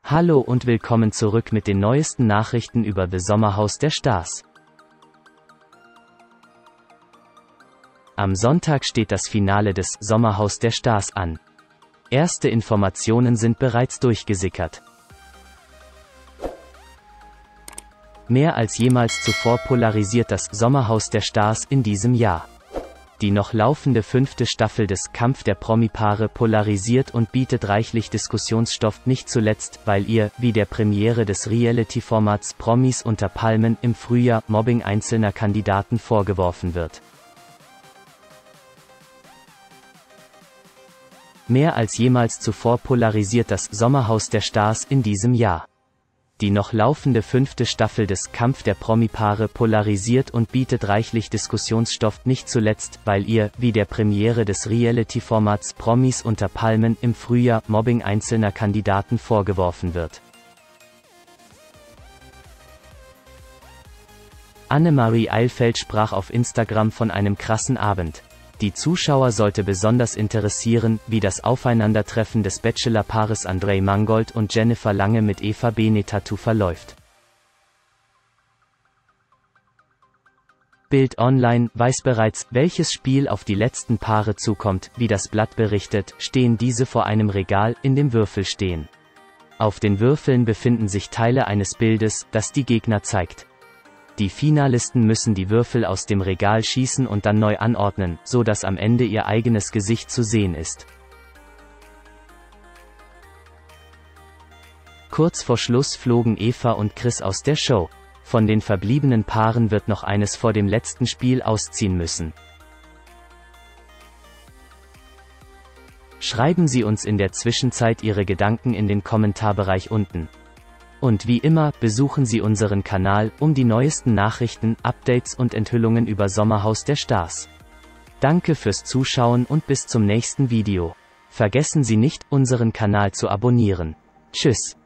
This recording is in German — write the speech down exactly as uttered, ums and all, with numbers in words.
Hallo und willkommen zurück mit den neuesten Nachrichten über The Sommerhaus der Stars. Am Sonntag steht das Finale des Sommerhaus der Stars an. Erste Informationen sind bereits durchgesickert. Mehr als jemals zuvor polarisiert das Sommerhaus der Stars in diesem Jahr. Die noch laufende fünfte Staffel des Kampf der Promi-Paare polarisiert und bietet reichlich Diskussionsstoff, nicht zuletzt, weil ihr, wie der Premiere des Reality-Formats Promis unter Palmen im Frühjahr, Mobbing einzelner Kandidaten vorgeworfen wird. Mehr als jemals zuvor polarisiert das Sommerhaus der Stars in diesem Jahr. Die noch laufende fünfte Staffel des Kampf der Promi-Paare polarisiert und bietet reichlich Diskussionsstoff, nicht zuletzt, weil ihr, wie der Premiere des Reality-Formats Promis unter Palmen im Frühjahr, Mobbing einzelner Kandidaten vorgeworfen wird. Annemarie Eilfeld sprach auf Instagram von einem krassen Abend. Die Zuschauer sollte besonders interessieren, wie das Aufeinandertreffen des Bachelor-Paares Andrei Mangold und Jennifer Lange mit Eva Benetatu verläuft. Bild Online weiß bereits, welches Spiel auf die letzten Paare zukommt. Wie das Blatt berichtet, stehen diese vor einem Regal, in dem Würfel stehen. Auf den Würfeln befinden sich Teile eines Bildes, das die Gegner zeigt. Die Finalisten müssen die Würfel aus dem Regal schießen und dann neu anordnen, so dass am Ende ihr eigenes Gesicht zu sehen ist. Kurz vor Schluss flogen Eva und Chris aus der Show. Von den verbliebenen Paaren wird noch eines vor dem letzten Spiel ausziehen müssen. Schreiben Sie uns in der Zwischenzeit Ihre Gedanken in den Kommentarbereich unten. Und wie immer, besuchen Sie unseren Kanal, um die neuesten Nachrichten, Updates und Enthüllungen über Sommerhaus der Stars. Danke fürs Zuschauen und bis zum nächsten Video. Vergessen Sie nicht, unseren Kanal zu abonnieren. Tschüss.